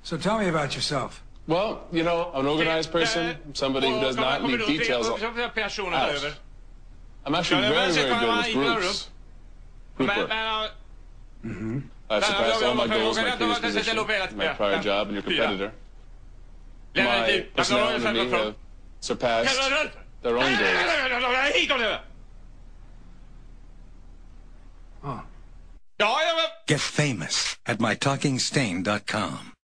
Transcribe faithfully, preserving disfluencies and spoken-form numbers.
So tell me about yourself. Well, you know, I'm an organized person, somebody who does not leave details out. I'm actually very, very good with groups. Group work. Mm-hmm. I've surpassed all my goals, my previous position, my prior job, and your competitor. My personnel under me have surpassed their own goals. Huh. Get famous at my talking stain dot com.